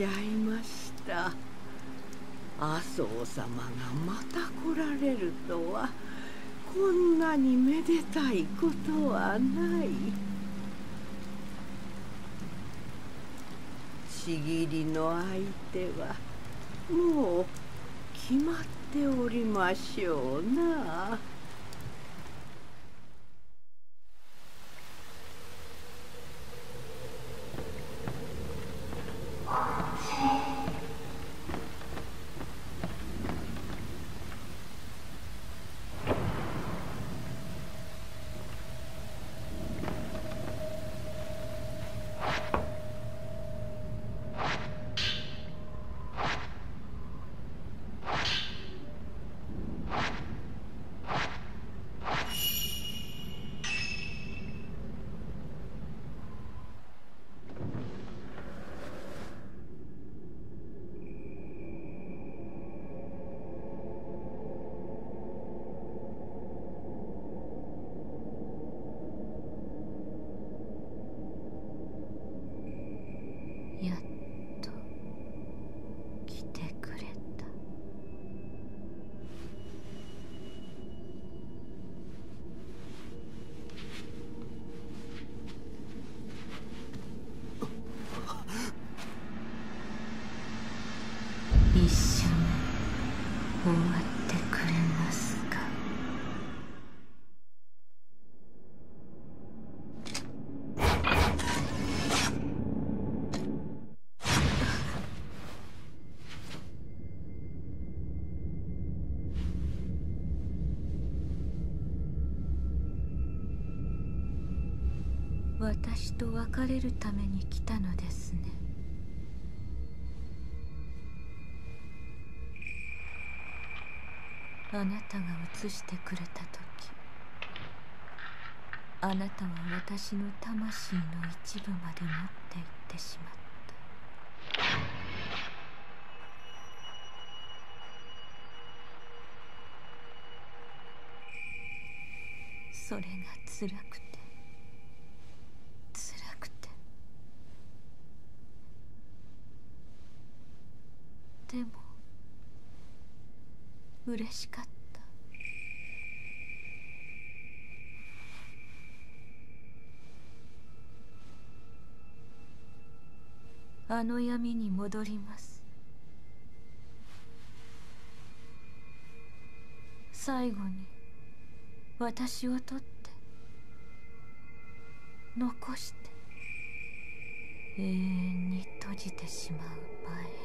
しゃいました。麻生様がまた来られるとは、こんなにめでたいことはない。ちぎりの相手はもう決まっておりましょうな。 やっと来てくれた。一緒に終わってくれますか。私と別れるために来たのですね。あなたが映してくれた時、あなたは私の魂の一部まで持っていってしまった。それが辛くて辛くて、でも嬉しかった。あの闇に戻ります。最後に私を取って残して永遠に閉じてしまう前。